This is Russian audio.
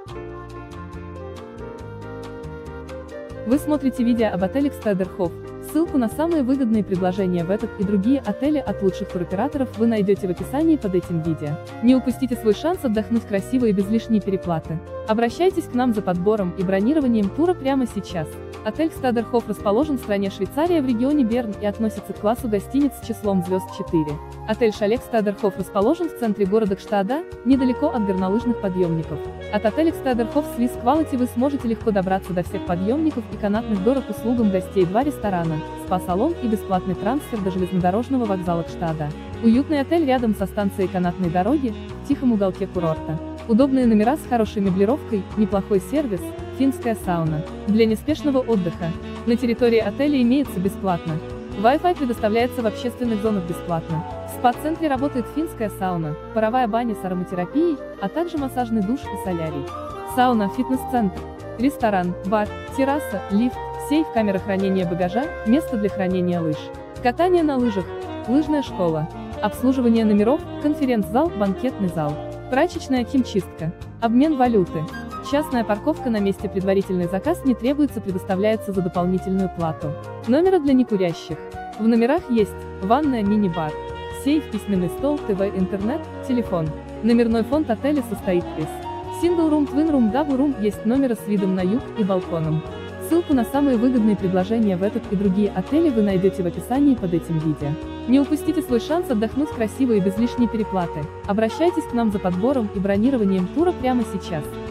Вы смотрите видео об отеле Кстедерхоф. Ссылку на самые выгодные предложения в этот и другие отели от лучших туроператоров вы найдете в описании под этим видео. Не упустите свой шанс отдохнуть красиво и без лишней переплаты. Обращайтесь к нам за подбором и бронированием тура прямо сейчас. Отель Кстедерхоф расположен в стране Швейцария в регионе Берн и относится к классу гостиниц с числом звезд 4. Отель Шале Кстедерхоф расположен в центре города Гштада, недалеко от горнолыжных подъемников. От отеля Кстедерхоф Swiss Quality вы сможете легко добраться до всех подъемников и канатных дорог услугам гостей, 2 ресторана, спа-салон и бесплатный трансфер до железнодорожного вокзала Гштада. Уютный отель рядом со станцией канатной дороги, в тихом уголке курорта. Удобные номера с хорошей меблировкой, неплохой сервис, финская сауна. Для неспешного отдыха. На территории отеля имеется бесплатно. Wi-Fi предоставляется в общественных зонах бесплатно. В спа-центре работает финская сауна, паровая баня с ароматерапией, а также массажный душ и солярий. Сауна, фитнес-центр, ресторан, бар, терраса, лифт, сейф, камера хранения багажа, место для хранения лыж. Катание на лыжах, лыжная школа. Обслуживание номеров, конференц-зал, банкетный зал. Прачечная, химчистка. Обмен валюты. Частная парковка на месте, предварительный заказ не требуется, предоставляется за дополнительную плату. Номера для некурящих. В номерах есть ванная, мини-бар, сейф, письменный стол, ТВ, интернет, телефон. Номерной фонд отеля состоит из Single Room, Twin Room, Double Room, есть номера с видом на юг и балконом. Ссылку на самые выгодные предложения в этот и другие отели вы найдете в описании под этим видео. Не упустите свой шанс отдохнуть красиво и без лишней переплаты. Обращайтесь к нам за подбором и бронированием тура прямо сейчас.